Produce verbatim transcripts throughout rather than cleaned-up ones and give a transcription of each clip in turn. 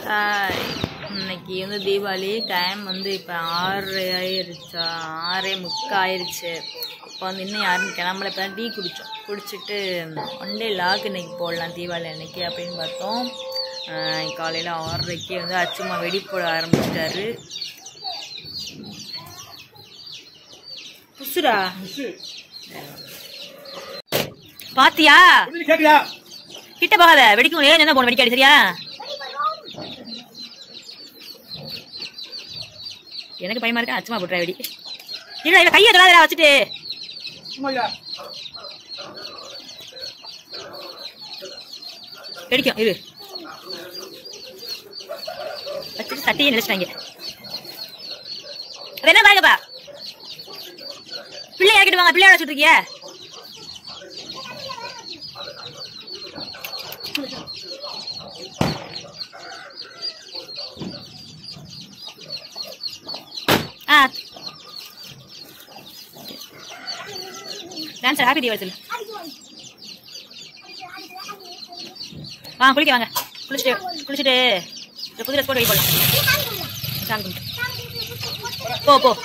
Hi, இன்னைக்கு வந்து Deepavali time வந்து இப்போ ஆறு ஆயிடுச்சா ஆறே முக்கால் ஆயிடுச்சு. இப்போ வந்து இன்னும் யாரும் கிளம்பல. இப்போ தான் டீ குடித்தோம். குடிச்சிட்டு ஒன் டே லாக் இன்னைக்கு போடலாம் தீபாவளி அன்னைக்கு அப்படின்னு பார்த்தோம். காலையில் ஆறரைக்கு வந்து அச்சுமா வெடி போட ஆரம்பிச்சிட்டாரு. புசுரா பாத்தியா? கிட்ட போகாத, வெடிக்கும். ஏன் என்ன போன வெடிக்காடி சரியா? எனக்கு பயமா இருக்கு. அச்சுமா போட்டுற வெடி. இல்ல இல்ல கையை தொடாதடா வச்சுட்டு. வெடிக்கும் இரு. வச்சுட்டு தட்டியை நினைச்சிட்டாங்க. அது என்ன பாருங்கப்பா, பிள்ளை இறக்கிட்டு வாங்க. பிள்ளையோட சுட்டுருக்கிய ஆ டான்ஸர் ஹாப்பி தீபாவளி சொல்லு. வாங்க குளிக்க வாங்க. குளிச்சுட்டு குளிச்சுட்டு இந்த புது ட்ரெஸ் போட்டு வெடி போடலாம். சாமி கும்பிட்டு போ போ.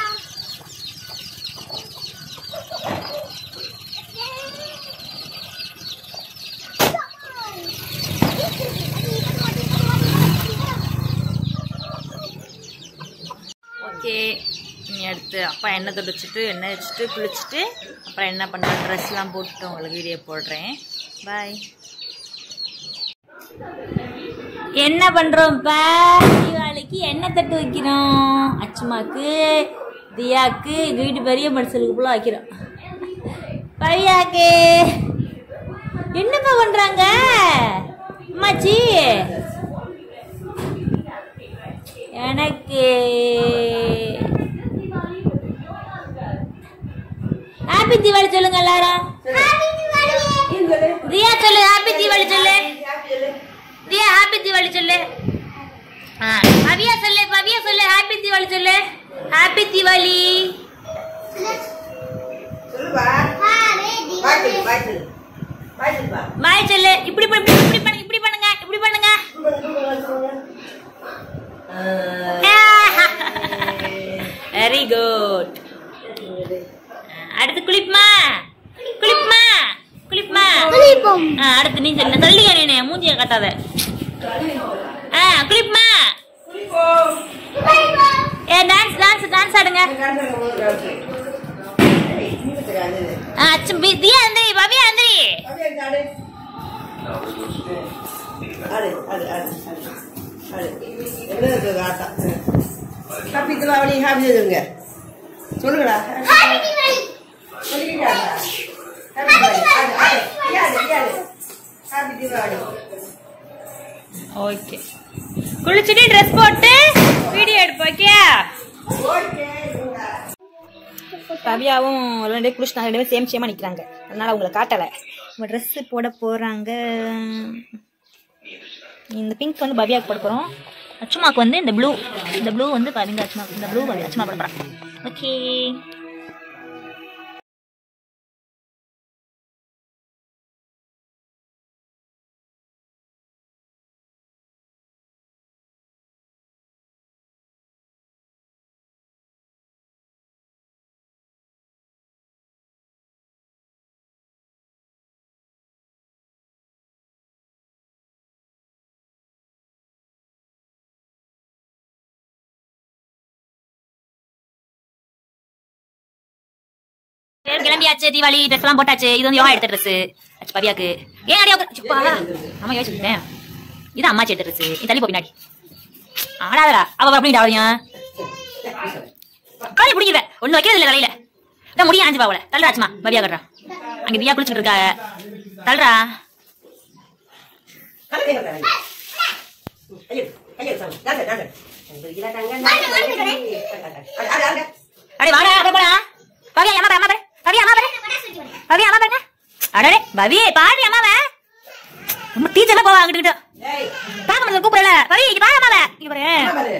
ஓகே, நீ அடுத்து அப்பா எண்ணெய் தொடச்சிட்டு எண்ணெய் வச்சுட்டு குளிச்சுட்டு அப்புறம் என்ன பண்ணுற ட்ரெஸ்லாம் போட்டுட்டு உங்களுக்கு வீடியோ போடுறேன். பாய். என்ன பண்ணுறோம்ப்பா? தீபாவளிக்கு எண்ணெய் தட்டு வைக்கிறோம். அச்சுமாக்கு, தியாக்கு, வீட்டு பெரிய மனுஷனுக்கு ஃபுல்லாக வைக்கிறோம். பவியாக்கு என்னப்பா பண்ணுறாங்க அம்மாச்சி? எனக்கு ஹாப்பி தீபாவளி சொல்லுங்க எல்லாரும். தியா சொல்லு ஹாப்பி தீபாவளி சொல்லு. தியா ஹாப்பி தீபாவளி சொல்லு. பவியா சொல்லு. பவியா சொல்லு ஹாப்பி தீபாவளி சொல்லு. ஹாப்பி தீபாவளி பாய் சொல்லு. இப்படி இப்படி பண்ணுங்க, இப்படி பண்ணுங்க, இப்படி பண்ணுங்க. Very good. அடுத்து குளிப்புமா குளிப்புமா குளிப்புமா. அடுத்து நீ சொல்ல சொல்லியா? நீ மூஞ்சிய கட்டாத. குளிப்புமா. ஏ டான்ஸ் டான்ஸ் டான்ஸ் ஆடுங்க. அச்சு தியா அந்தரி பவியா அந்தரி. ஹாப்பி தீபாவளி. ஹாப்பி சொல்லுங்க சொல்லுங்கடா. ஓகே, குளிச்சுட்டு ட்ரெஸ் போட்டு வீடியோ எடுப்போம். ஓகே. பவியாவும் ரெண்டு பேரும் குளிச்சுட்டாங்க. ரெண்டு பேரும் சேம் சேமா நிக்கிறாங்க. அதனால அவங்களை காட்டலை. நம்ம ட்ரெஸ் போட போறாங்க. இந்த பிங்க் வந்து பவியாவுக்கு போட போறோம். அச்சுமாக்கு வந்து இந்த ப்ளூ இந்த ப்ளூ வந்து பாருங்க. அச்சுமா இந்த ப்ளூ வந்து அச்சுமா போட போறாங்க. ஓகே. கிளம்பியாச்சு. தீபாவளி ட்ரெஸ் எல்லாம் போட்டாச்சு. இது வந்து யோகா எடுத்த ட்ரெஸ் பவியாக்கு. ஏன் அடியா அம்மா யோசிச்சுட்டேன். இது அம்மாச்சி எடுத்த ட்ரெஸ். நீ தள்ளி போ பின்னாடி. ஆடாதடா அவ அப்படின்ட்டு ஆவடியா காலி பிடிக்கிற ஒண்ணு வைக்கிறது இல்ல தலையில. இதான் முடிய ஆஞ்சு பாவல. தள்ளுறாச்சுமா பவியா கட்டுறா. அங்க தியா குளிச்சுட்டு இருக்கா. தள்ளுறா. அடே வாடா அப்படியே போடா. பவியா அம்மா அம்மா பவியா அம்மா பவியா அம்மா பாருங்க. அடடே பவி பாடி அம்மாவை நம்ம டீச்சர்ல போவா அங்கிட்டு பாக்க முடியாது. கூப்பிடல பவி இங்க பாரு அம்மாவை. இங்க பாரு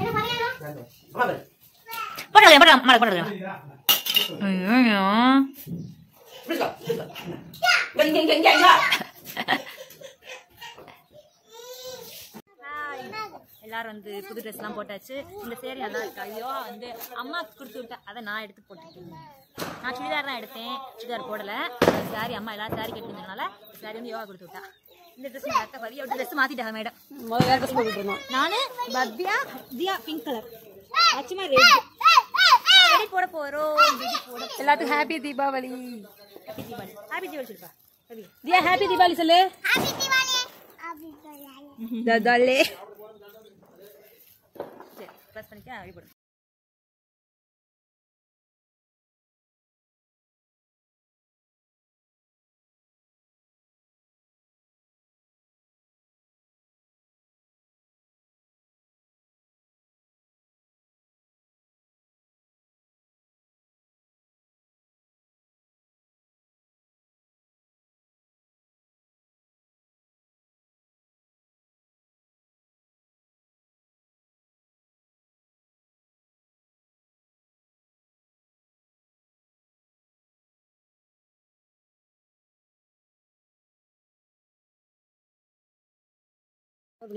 போடுங்க போடுங்க அம்மா போடுங்க. ஐயோ எல்லாரும் வந்து புது ட்ரெஸ் எல்லாம் போட்டாச்சு. இந்த சேரீ நல்லா இருக்கா? ஐயோ வந்து அம்மாவுக்கு கொடுத்து விட்டேன், அதை நான் எடுத்து போட்டுட்டேன். நான் சுடிதார் தான் எடுத்தேன், சுடிதார் போடலை. சாரி அம்மா எல்லாரும் சாரி கேட்டுருந்ததுனால சாரி வந்து யோகா கொடுத்து விட்டா. இந்த ட்ரெஸ் நல்லா பவி அப்படி ட்ரெஸ் மாத்திட்டாங்க மேடம். முதல்ல வேற ட்ரெஸ் போட்டுட்டு இருந்தோம். நானு பவ்யா தியா பிங்க் கலர் ஆச்சுமா ரெடி போட போறோம். எல்லாத்துக்கும் happy Deepavali. Happy Deepavali. Happy Deepavali சொல்லுப்பா பவி. தியா ஹாப்பி தீபாவளி சொல்லு. ஹாப்பி தீபாவளி. ஹாப்பி தீபாவளி. ததலே. சரி ப்ளஸ் பண்ணிக்க அப்படி போடு. அப்படி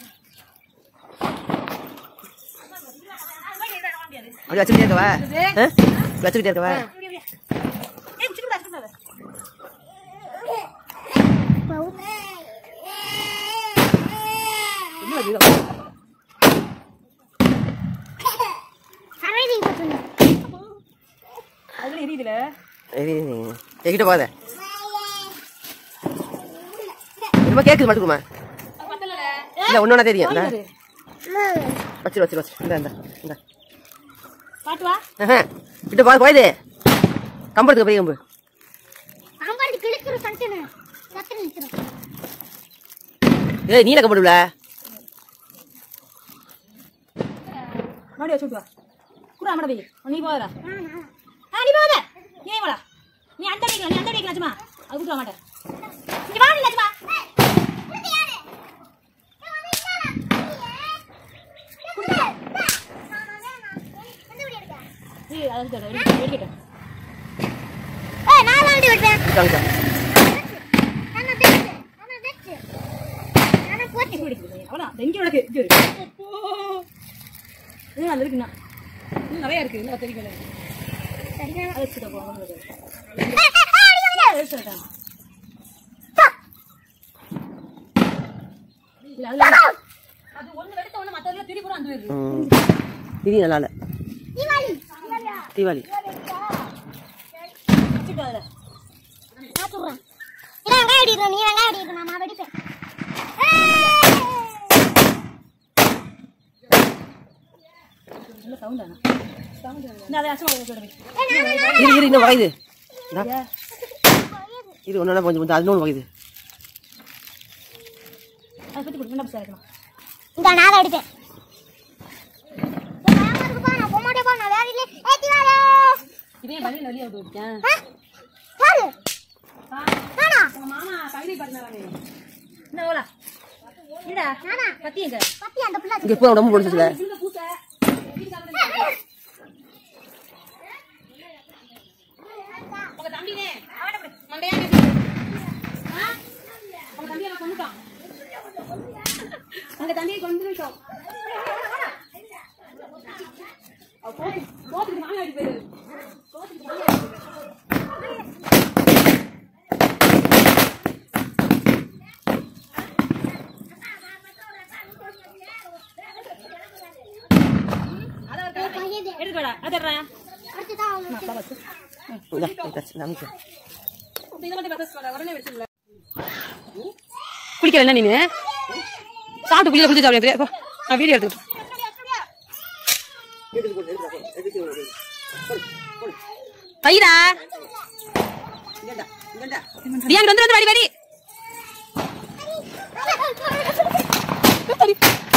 வச்சுக்கிட்டே இருக்கவா? வச்சுக்கிட்டே இருக்கவா? அதுல எரியுதுல எங்கிட்ட போகாத. ரொம்ப கேக்குது மட்டுக்குமா? இல்ல ஒன்னொன்னா தெரியும். வச்சிரு வச்சிரு வச்சிரு. இந்த இந்த இந்த பாட்டுவா கிட்ட போது போயுது. கம்பத்துக்கு போய் கம்பு ஏய் நீல கம்படுல மாடி வச்சு விட்டுவா. குறா மட போய் நீ போதா? ஆ நீ போதா? நீ போடா. நீ அந்த வைக்கலாம், நீ அந்த வைக்கலாம் சும்மா. அது குறா மாட்ட. இங்க வா நீ லட்சுமா. ஏய் அது தர வெடி வெடிட்ட. ஏய் நான் வாண்டி விட்டேன். காங்க. அண்ணா வெச்சு. அண்ணா வெச்சு. அண்ணா போச்சு குடிக்குது. அவளா டெங்கி உனக்கு இது இருக்கு. இது நல்லா இருக்குண்ணா. இன்னும் நிறைய இருக்கு. இன்னும் தெரிக்கல. சரியா அது வச்சுட்டு போங்க. ஏய் சொல்றேன். இல்ல அது அது ஒண்ணு வெடிச்ச ஒண்ணு மத்தவங்க திருப்பி போற அந்த இருக்கு. இது நல்லா இல்ல. தீபாவளி. தீபாவளி. வச்சுட்டால. நான் சொல்றேன். இல்ல வெங்காயம் அடிக்குறோம், நீ வெங்காயம் அடிக்குற நான் வெடிப்பேன். நல்ல சவுண்ட் ஆனா. சவுண்ட் நான் அதை அசமா சொல்றேன். இரு இரு இன்னும் வகைது. இது ஒன்னொன்னா கொஞ்சம் கொஞ்சம் அது நோன் வகைது. அது பத்தி கொடுங்க நான் பேசறேன். இந்த நான் அடிப்பேன். நான் போ நான் போமாட்டே போ நான் வேற இல்ல. ஏய் தீபாவளி. இதே பள்ளியில வெளிய விட்டு விட்டேன். யாரு? நானா? உங்க மாமா கவிதை பண்ணறானே. என்ன ஓலா? என்னடா? நானா? பத்தி எங்க? பத்தி அந்த புள்ள. இங்க போ ரொம்ப போடுச்சுல. இந்த பூசை. உங்க தம்பினே அவன போடு. மண்டையா பேசு. ஆ? உங்க தம்பியை நான் கொன்னுட்டான். உங்க தம்பியை கொன்னுட்டோம். அவ கோபி கோபிக்கு மாங்க அடி போயிரு. கோபிக்கு மாங்க அடி போயிரு. எடுக்கடா அதறா அடுத்து தான் அவங்க இந்தா இந்தா நமக்கு. இத மட்டும் பத்தஸ் பண்ண உடனே வெச்சிடல. குளிக்கல என்ன நீனு? சாப்பிட்டு குளிக்க குளிச்சு சாப்பிடுறியா? நான் வீடியோ எடுத்துக்கிட்டு. கைடா. இங்கடா இங்கடா. தியாங்க வந்து வந்து வாடி வாடி.